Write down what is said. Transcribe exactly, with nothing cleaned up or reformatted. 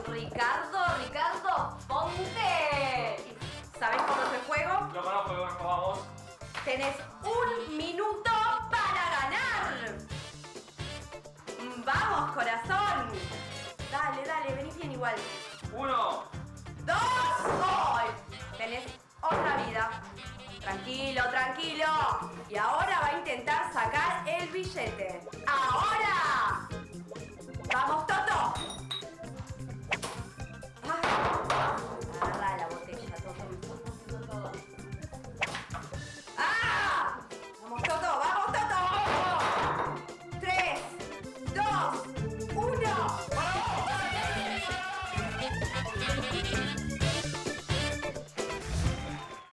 Ricardo, Ricardo, ponte. ¿Sabés cómo es el juego? Lo conozco, lo conozco, vamos. Tenés un minuto para ganar. Vamos, corazón. Dale, dale, venís bien igual. Uno. Dos. ¡Ay! Tenés otra vida. Tranquilo, tranquilo. Y ahora va a intentar sacar el billete.